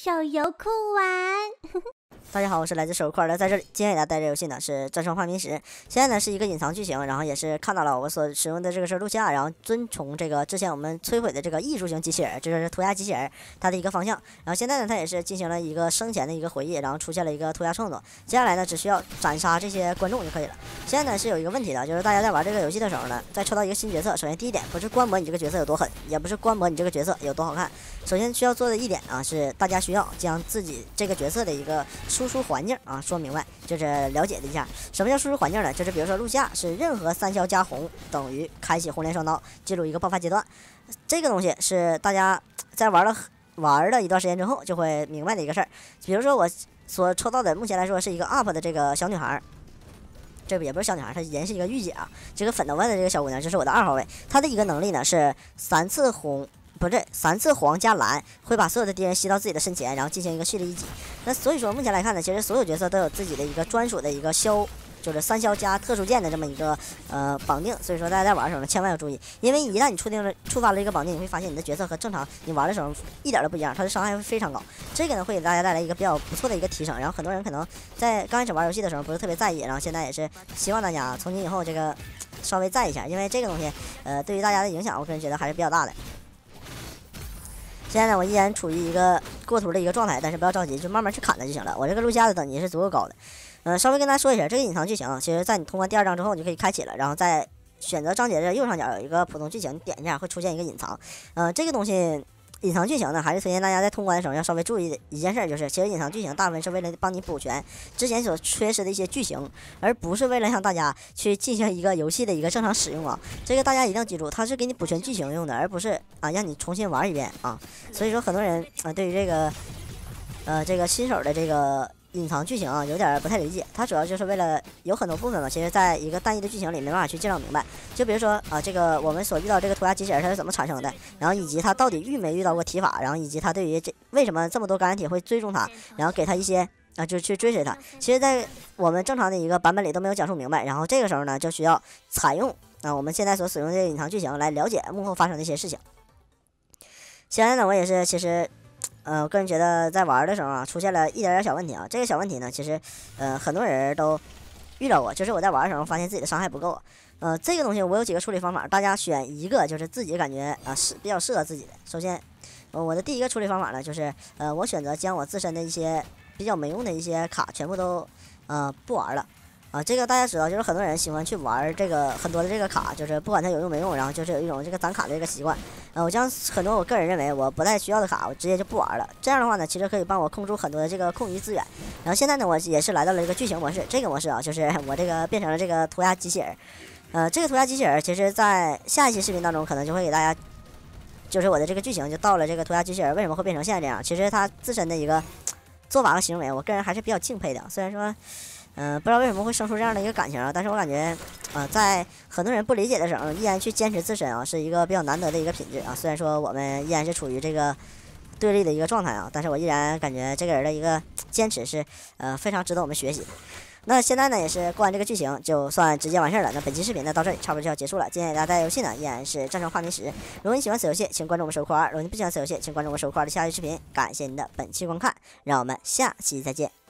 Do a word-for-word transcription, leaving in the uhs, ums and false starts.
手游酷玩。 大家好，我是来自手游块的，在这里今天给大家带来游戏呢是《战胜幻迷石》，现在呢是一个隐藏剧情，然后也是看到了我所使用的这个是路西亚，然后遵从这个之前我们摧毁的这个艺术型机器人，这就是涂鸦机器人它的一个方向，然后现在呢它也是进行了一个生前的一个回忆，然后出现了一个涂鸦创作，接下来呢只需要斩杀这些观众就可以了。现在呢是有一个问题的，就是大家在玩这个游戏的时候呢，在抽到一个新角色，首先第一点不是观摩你这个角色有多狠，也不是观摩你这个角色有多好看，首先需要做的一点啊是大家需要将自己这个角色的一个输出环境啊说明白，就是了解一下什么叫输出环境呢？就是比如说路西亚是任何三消加红等于开启红莲双刀，进入一个爆发阶段，这个东西是大家在玩了玩了一段时间之后就会明白的一个事儿。比如说我所抽到的，目前来说是一个 U P 的这个小女孩。这也不是小女孩，她人是一个御姐啊。这个粉头发的这个小姑娘就是我的二号位，她的一个能力呢是三次红，不对，三次黄加蓝会把所有的敌人吸到自己的身前，然后进行一个蓄力一击。那所以说目前来看呢，其实所有角色都有自己的一个专属的一个消，就是三消加特殊键的这么一个呃绑定。所以说大家在玩的时候呢，千万要注意，因为一旦你触定了触发了一个绑定，你会发现你的角色和正常你玩的时候一点都不一样，它的伤害会非常高。这个呢会给大家带来一个比较不错的一个提升。然后很多人可能在刚开始玩游戏的时候不是特别在意，然后现在也是希望大家从今以后这个稍微在意一下，因为这个东西呃对于大家的影响，我个人觉得还是比较大的。现在呢，我依然处于一个过图的一个状态，但是不要着急，就慢慢去砍它就行了。我这个路西亚的等级是足够高的。嗯、呃，稍微跟大家说一下，这个隐藏剧情，其实在你通关第二章之后，你就可以开启了。然后在选择章节的右上角有一个普通剧情，你点一下会出现一个隐藏。嗯、呃，这个东西隐藏剧情呢，还是推荐大家在通关的时候要稍微注意的一件事，就是其实隐藏剧情大部分是为了帮你补全之前所缺失的一些剧情，而不是为了让大家去进行一个游戏的一个正常使用啊。这个大家一定要记住，它是给你补全剧情用的，而不是啊让你重新玩一遍啊。所以说很多人啊对于这个呃这个新手的这个隐藏剧情啊有点不太理解，它主要就是为了有很多部分嘛，其实在一个单一的剧情里没办法去介绍明白。就比如说啊，这个我们所遇到这个涂鸦机器人它是怎么产生的，然后以及它到底遇没遇到过提法，然后以及它对于这为什么这么多感染体会追踪它，然后给它一些啊就去追随它。其实，在我们正常的一个版本里都没有讲述明白，然后这个时候呢就需要采用啊我们现在所使用的这个隐藏剧情来了解幕后发生的一些事情。现在呢，我也是其实。呃，我个人觉得在玩的时候啊，出现了一点点小问题啊。这个小问题呢，其实呃很多人都遇到过，就是我在玩的时候发现自己的伤害不够。呃，这个东西我有几个处理方法，大家选一个就是自己感觉啊是、呃、比较适合自己的。首先，呃，我的第一个处理方法呢，就是呃我选择将我自身的一些比较没用的一些卡全部都呃不玩了。啊，这个大家知道，就是很多人喜欢去玩这个很多的这个卡，就是不管它有用没用，然后就是有一种这个攒卡的这个习惯。呃，我将很多我个人认为我不太需要的卡，我直接就不玩了。这样的话呢，其实可以帮我空出很多的这个空余资源。然后现在呢，我也是来到了一个剧情模式，这个模式啊，就是我这个变成了这个涂鸦机器人。呃，这个涂鸦机器人，其实在下一期视频当中可能就会给大家，就是我的这个剧情就到了这个涂鸦机器人为什么会变成现在这样，其实它自身的一个做法和行为，我个人还是比较敬佩的。虽然说。嗯、呃，不知道为什么会生出这样的一个感情啊，但是我感觉，啊、呃，在很多人不理解的时候，依然去坚持自身啊，是一个比较难得的一个品质啊。虽然说我们依然是处于这个对立的一个状态啊，但是我依然感觉这个人的一个坚持是，呃，非常值得我们学习。那现在呢，也是过完这个剧情，就算直接完事儿了。那本期视频呢，到这里差不多就要结束了。今天给大家带来游戏呢，依然是《战胜幻迷石》。如果你喜欢此游戏，请关注我们手块二；如果你不喜欢此游戏，请关注我们手块二的下期视频。感谢您的本期观看，让我们下期再见。